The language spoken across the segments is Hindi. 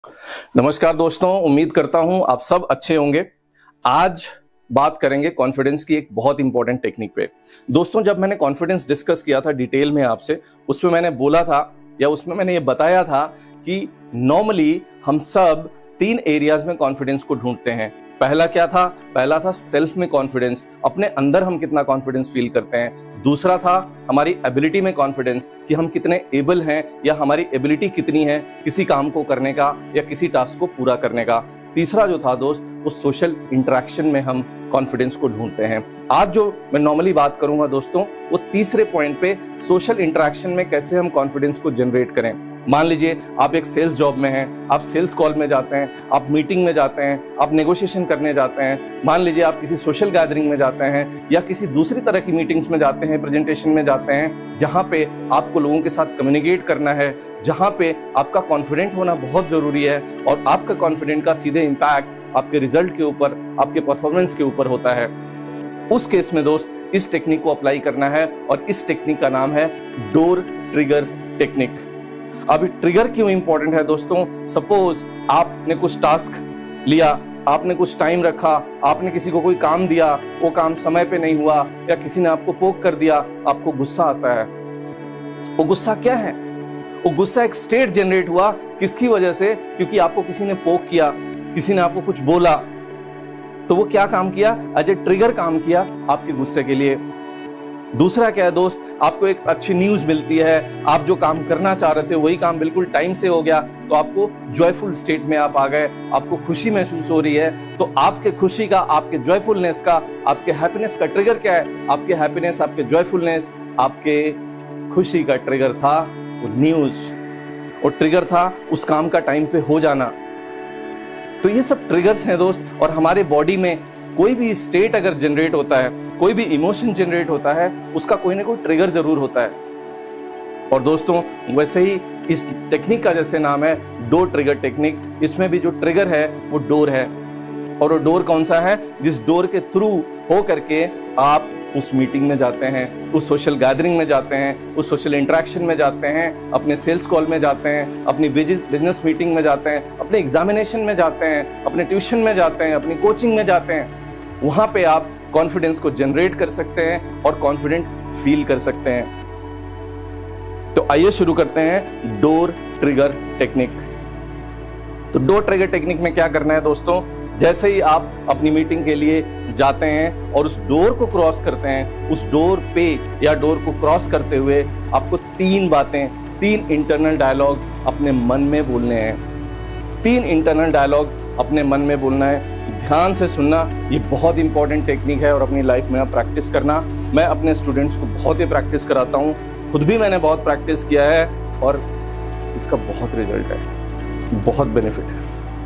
नमस्कार दोस्तों, उम्मीद करता हूं आप सब अच्छे होंगे। आज बात करेंगे कॉन्फिडेंस की एक बहुत इंपॉर्टेंट टेक्निक पे। दोस्तों, जब मैंने कॉन्फिडेंस डिस्कस किया था डिटेल में आपसे, उसमें मैंने बोला था या उसमें मैंने ये बताया था कि नॉर्मली हम सब 3 एरियाज में कॉन्फिडेंस को ढूंढते हैं। पहला क्या था? पहला था सेल्फ में कॉन्फिडेंस, अपने अंदर हम कितना कॉन्फिडेंस फील करते हैं। दूसरा था हमारी एबिलिटी में कॉन्फिडेंस, कि हम कितने एबल हैं या हमारी एबिलिटी कितनी है किसी काम को करने का या किसी टास्क को पूरा करने का। तीसरा जो था दोस्त, वो सोशल इंटरेक्शन में हम कॉन्फिडेंस को ढूंढते हैं। आज जो मैं नॉर्मली बात करूंगा दोस्तों, वो तीसरे पॉइंट पे सोशल इंटरेक्शन में कैसे हम कॉन्फिडेंस को जनरेट करें। मान लीजिए आप एक सेल्स जॉब में हैं, आप सेल्स कॉल में जाते हैं, आप मीटिंग में जाते हैं, आप नेगोशिएशन करने जाते हैं। मान लीजिए आप किसी सोशल गैदरिंग में जाते हैं या किसी दूसरी तरह की मीटिंग्स में जाते हैं, प्रेजेंटेशन में जाते हैं, जहां पे आपको लोगों के साथ कम्युनिकेट करना है, जहां पे आपका कॉन्फिडेंट होना बहुत जरूरी है और आपका कॉन्फिडेंट का सीधे इंपैक्ट आपके रिजल्ट के ऊपर, आपके परफॉर्मेंस के ऊपर होता है। उस केस में दोस्त इस टेक्निक को अप्लाई करना है और इस टेक्निक का नाम है डोर ट्रिगर टेक्निक। अब ट्रिगर क्यों इंपॉर्टेंट है दोस्तों? सपोज आपने कुछ टास्क लिया, आपने कुछ टाइम रखा, आपने किसी को कोई काम दिया, वो काम समय पे नहीं हुआ या किसी ने आपको पोक कर दिया, आपको गुस्सा आता है। वो गुस्सा क्या है? वो गुस्सा एक स्टेट जनरेट हुआ, किसकी वजह से? क्योंकि आपको किसी ने पोक किया, किसी ने आपको कुछ बोला, तो वो क्या काम किया? एज ए ट्रिगर काम किया आपके गुस्से के लिए। दूसरा क्या है दोस्त? आपको एक अच्छी न्यूज मिलती है, आप जो काम करना चाह रहे थे वही काम बिल्कुल टाइम से हो गया, तो आपको जॉयफुल स्टेट में आप आ गए, आपको खुशी महसूस हो रही है। तो आपके खुशी का, आपके जॉयफुलनेस का, आपके हैप्पीनेस का ट्रिगर क्या है? आपके हैप्पीनेस, आपके जॉयफुलनेस, आपके खुशी का ट्रिगर था वो न्यूज, और ट्रिगर था उस काम का टाइम पे हो जाना। तो ये सब ट्रिगर्स हैं दोस्त, और हमारे बॉडी में कोई भी स्टेट अगर जनरेट होता है, कोई भी इमोशन जनरेट होता है, उसका कोई ना कोई ट्रिगर जरूर होता है। और दोस्तों, वैसे ही इस टेक्निक का जैसे नाम है डोर ट्रिगर टेक्निक, इसमें भी जो ट्रिगर है वो डोर है। और वो डोर कौन सा है? जिस डोर के थ्रू हो करके आप उस मीटिंग में जाते हैं, उस सोशल गैदरिंग में जाते हैं, उस सोशल इंटरेक्शन में जाते हैं, अपने सेल्स कॉल में जाते हैं, अपनी बिजनेस मीटिंग में जाते हैं, अपने एग्जामिनेशन में जाते हैं, अपने ट्यूशन में जाते हैं, अपनी कोचिंग में जाते हैं। वहां पे आप कॉन्फिडेंस को जनरेट कर सकते हैं और कॉन्फिडेंट फील कर सकते हैं। तो आइए शुरू करते हैं डोर ट्रिगर टेक्निक। तो डोर ट्रिगर टेक्निक में क्या करना है दोस्तों? जैसे ही आप अपनी मीटिंग के लिए जाते हैं और उस डोर को क्रॉस करते हैं, उस डोर पे या डोर को क्रॉस करते हुए आपको 3 बातें, 3 इंटरनल डायलॉग अपने मन में बोलने हैं। 3 इंटरनल डायलॉग अपने मन में बोलना है। ध्यान से सुनना, ये बहुत इंपॉर्टेंट टेक्निक है और अपनी लाइफ में आप प्रैक्टिस करना। मैं अपने स्टूडेंट्स को बहुत ही प्रैक्टिस कराता हूँ, खुद भी मैंने बहुत प्रैक्टिस किया है और इसका बहुत रिजल्ट है, बहुत बेनिफिट है।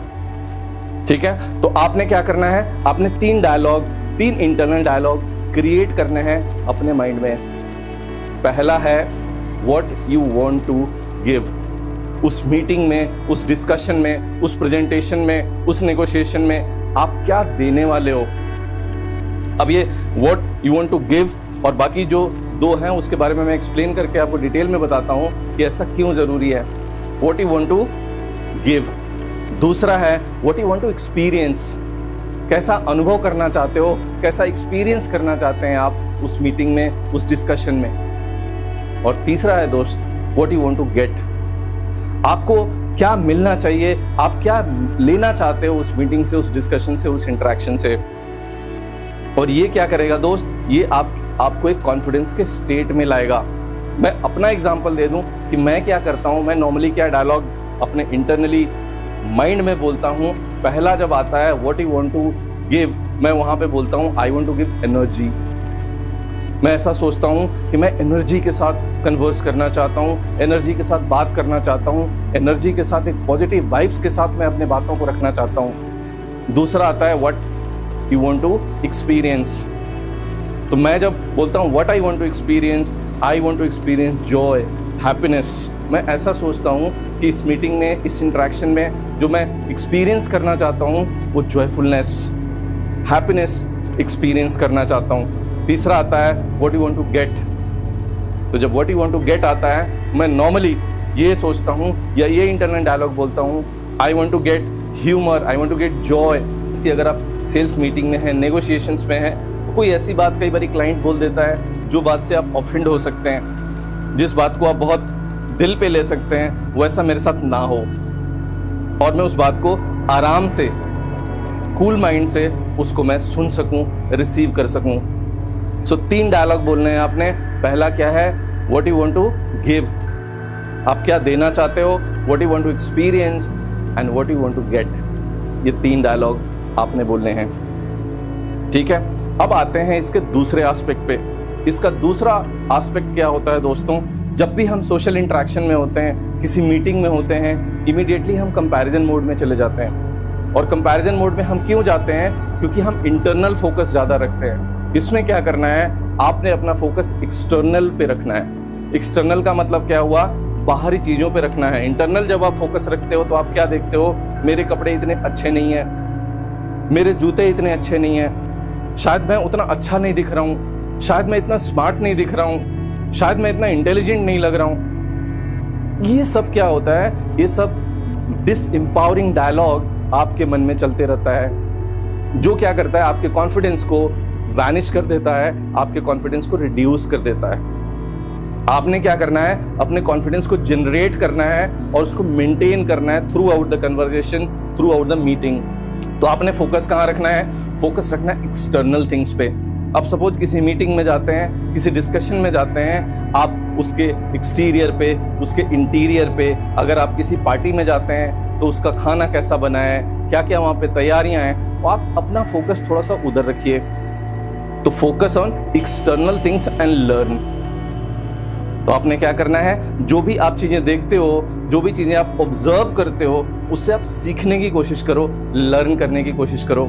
ठीक है, तो आपने क्या करना है? आपने 3 डायलॉग, 3 इंटरनल डायलॉग क्रिएट करने हैं अपने माइंड में। पहला है what you want to give. उस मीटिंग में, उस डिस्कशन में, उस प्रेजेंटेशन में, उस नेगोशिएशन में आप क्या देने वाले हो। अब ये what you want to give और बाकी जो 2 हैं उसके बारे में मैं एक्सप्लेन करके आपको डिटेल में बताता हूं कि ऐसा क्यों जरूरी है। What you want to give. दूसरा है what you want to experience. कैसा अनुभव करना चाहते हो, कैसा एक्सपीरियंस करना चाहते हैं आप उस मीटिंग में, उस डिस्कशन में। और तीसरा है दोस्त what you want to get. आपको क्या मिलना चाहिए, आप क्या लेना चाहते हो उस मीटिंग से, उस डिस्कशन से, उस इंटरेक्शन से। और ये क्या करेगा दोस्त? ये आपको एक कॉन्फिडेंस के स्टेट में लाएगा। मैं अपना एग्जांपल दे दूं कि मैं क्या करता हूं। मैं नॉर्मली क्या डायलॉग अपने इंटरनली माइंड में बोलता हूं। पहला जब आता है what you want to give, मैं वहां पे बोलता हूं I want to give energy. मैं ऐसा सोचता हूं कि मैं एनर्जी के साथ कन्वर्स करना चाहता हूं, एनर्जी के साथ बात करना चाहता हूं, एनर्जी के साथ एक पॉजिटिव वाइब्स के साथ मैं अपने बातों को रखना चाहता हूं। दूसरा आता है what you want to experience. तो मैं जब बोलता हूं what I want to experience, I want to experience joy, happiness. मैं ऐसा सोचता हूं कि इस मीटिंग में, इस इंटरेक्शन में जो मैं एक्सपीरियंस करना चाहता हूं वो जॉयफुलनेस, हैप्पीनेस एक्सपीरियंस करना चाहता हूं। तीसरा आता है what you want to get. तो जब what you want to get आता है, मैं नॉर्मली ये सोचता हूं या ये इंटरनल डायलॉग बोलता हूं I want to get humour, I want to get joy. इसकी अगर आप सेल्स मीटिंग में हैं, नेगोशिएशंस में हैं, तो कोई ऐसी बात कई बार क्लाइंट बोल देता है जो बात से आप ऑफेंड हो सकते हैं, जिस बात को आप बहुत दिल पे ले सकते हैं, वो ऐसा मेरे साथ ना हो और मैं उस बात को आराम से, कूल माइंड से उसको मैं सुन सकूं, रिसीव कर सकूं। सो 3 डायलॉग बोलने हैं आपने। पहला क्या है? What you want to give, आप क्या देना चाहते हो, what you want to experience and what you want to get. ये 3 डायलॉग आपने बोलने हैं, ठीक है। अब आते हैं इसके दूसरे एस्पेक्ट पे। इसका दूसरा एस्पेक्ट क्या होता है दोस्तों? जब भी हम सोशल इंटरेक्शन में होते हैं, किसी मीटिंग में होते हैं, इमीडिएटली हम कंपैरिजन मोड में चले जाते हैं। और कंपैरिजन मोड में हम क्यों जाते हैं? क्योंकि हम इंटरनल फोकस ज्यादा रखते हैं। इसमें क्या करना है? आपने अपना फोकस एक्सटर्नल पे रखना है। एक्सटर्नल का मतलब क्या हुआ? बाहरी चीजों पे रखना है। इंटरनल जब आप फोकस रखते हो तो आप क्या देखते हो? मेरे कपड़े इतने अच्छे नहीं है, मेरे जूते इतने अच्छे नहीं है, शायद मैं उतना अच्छा नहीं दिख रहा हूं, शायद मैं इतना स्मार्ट नहीं दिख रहा हूं, शायद मैं इतना इंटेलिजेंट नहीं लग रहा हूं। ये सब क्या होता है? ये सब डिसएम्पावरिंग डायलॉग आपके मन में चलते रहता है, जो क्या करता है? आपके कॉन्फिडेंस को वैनिश कर देता है, आपके कॉन्फिडेंस को रिड्यूस कर देता है। आपने क्या करना है? अपने कॉन्फिडेंस को जनरेट करना है और उसको मेंटेन करना है throughout the conversation, throughout the meeting. तो आपने फोकस कहाँ रखना है? फोकस रखना है एक्सटर्नल थिंग्स पे। अब सपोज किसी मीटिंग में जाते हैं, किसी डिस्कशन में जाते हैं, आप उसके एक्सटीरियर पे, उसके इंटीरियर पे, अगर आप किसी पार्टी में जाते हैं तो उसका खाना कैसा बना है, क्या क्या वहाँ पे तैयारियां हैं, तो आप अपना फोकस थोड़ा सा उधर रखिए। तो focus on external things and learn. तो आपने क्या करना है? जो भी आप चीजें देखते हो, जो भी चीजें आप ऑब्जर्व करते हो, उससे आप सीखने की कोशिश करो, लर्न करने की कोशिश करो,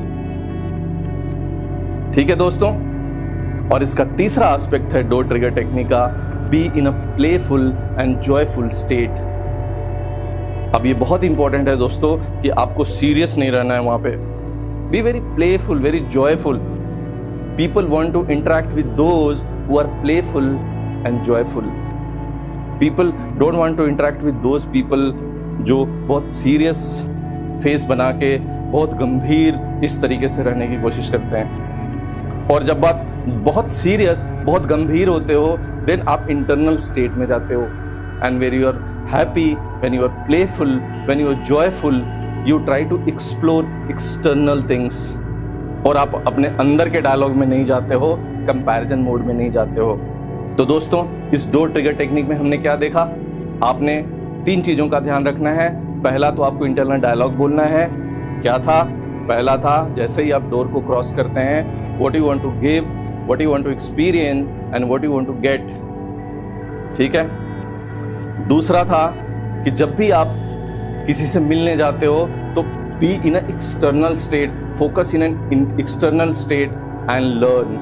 ठीक है दोस्तों। और इसका तीसरा एस्पेक्ट है डोर ट्रिगर टेक्निक का, be in a playful and joyful state. अब ये बहुत इंपॉर्टेंट है दोस्तों कि आपको सीरियस नहीं रहना है वहां पे। Be very playful, very joyful. People want to interact with those who are playful and joyful. People don't want to interact with those people जो बहुत सीरियस फेस बना के, बहुत गंभीर इस तरीके से रहने की कोशिश करते हैं। और जब बात बहुत सीरियस, बहुत गंभीर होते हो, देन आप इंटरनल स्टेट में जाते हो। And when you are happy, when you are playful, when you are joyful, you try to explore external things. और आप अपने अंदर के डायलॉग में नहीं जाते हो, कंपैरिजन मोड में नहीं जाते हो। तो दोस्तों, इस डोर ट्रिगर टेक्निक में हमने क्या देखा? आपने 3 चीजों का ध्यान रखना है। पहला तो आपको इंटरनल डायलॉग बोलना है। क्या था? पहला था, जैसे ही आप डोर को क्रॉस करते हैं, what you want to give, what you want to experience and what you want to get, ठीक है। दूसरा था कि जब भी आप किसी से मिलने जाते हो तो be in a external state, focus in an external state and learn.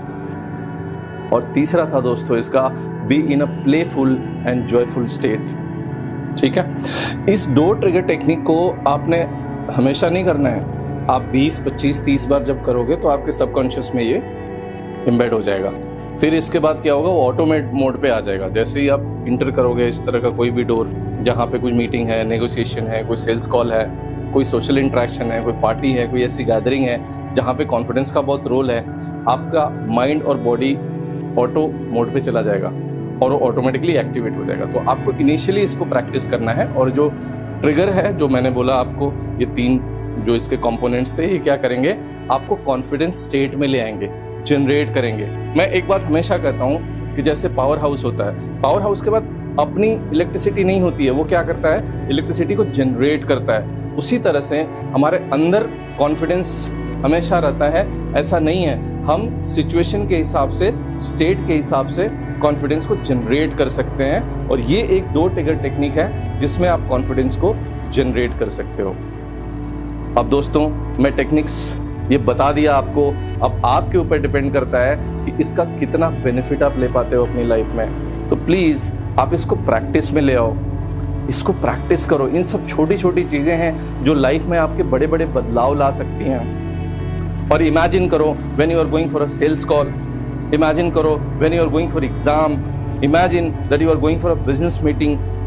और तीसरा था दोस्तों इसका, be in a playful and joyful state, ठीक है। इस डोर ट्रिगर टेक्निक को आपने हमेशा नहीं करना है। आप 20, 25, 30 बार जब करोगे तो आपके सबकॉन्शियस में ये एम्बेड हो जाएगा। फिर इसके बाद क्या होगा? वो ऑटोमेट मोड पे आ जाएगा। जैसे ही आप इंटर करोगे इस तरह का कोई भी डोर, जहाँ पे कोई मीटिंग है, नेगोशिएशन है, कोई सेल्स कॉल है, कोई सोशल इंटरेक्शन है, कोई पार्टी है, कोई ऐसी गैदरिंग है जहाँ पे कॉन्फिडेंस का बहुत रोल है, आपका माइंड और बॉडी ऑटो मोड पे चला जाएगा और वो ऑटोमेटिकली एक्टिवेट हो जाएगा। तो आपको इनिशियली इसको प्रैक्टिस करना है। और जो ट्रिगर है, जो मैंने बोला आपको, ये 3 जो इसके कंपोनेंट्स थे, ये क्या करेंगे? आपको कॉन्फिडेंस स्टेट में ले आएंगे, जनरेट करेंगे। मैं एक बात हमेशा कहता हूँ कि जैसे पावर हाउस होता है, पावर हाउस के बाद अपनी इलेक्ट्रिसिटी नहीं होती है, वो क्या करता है? इलेक्ट्रिसिटी को जनरेट करता है। उसी तरह से हमारे अंदर कॉन्फिडेंस हमेशा रहता है। ऐसा नहीं है, हम सिचुएशन के हिसाब से, स्टेट के हिसाब से कॉन्फिडेंस को जनरेट कर सकते हैं। और ये एक डोर ट्रिगर टेक्निक है जिसमें आप कॉन्फिडेंस को जनरेट कर सकते हो। अब दोस्तों, मैं टेक्निक्स ये बता दिया आपको। अब आपके ऊपर डिपेंड करता है कि इसका कितना बेनिफिट आप ले पाते हो अपनी लाइफ में। तो प्लीज आप इसको प्रैक्टिस में ले आओ, इसको प्रैक्टिस करो। इन सब छोटी छोटी चीजें हैं जो लाइफ में आपके बड़े बड़े बदलाव ला सकती हैं। और इमेजिन करो when you are going for a sales call, imagine करो when you are going for exam, imagine that you are going for a business meeting.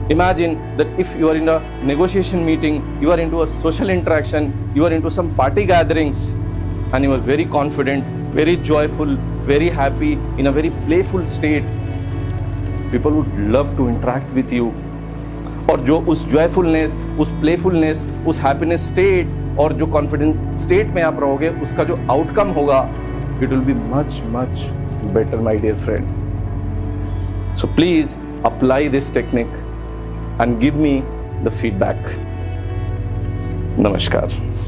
Imagine that if you are in a negotiation meeting, you are into a social interaction, you are into some party gatherings, and you are very confident, very joyful, very happy, in a very playful state. People would love to interact with you. और जो उस joyfulness, उस playfulness, उस happiness state और जो confident state में आप रहोगे, उसका जो outcome होगा, it will be much, much better, my dear friend. So please apply this technique and give me the feedback. Namaskar.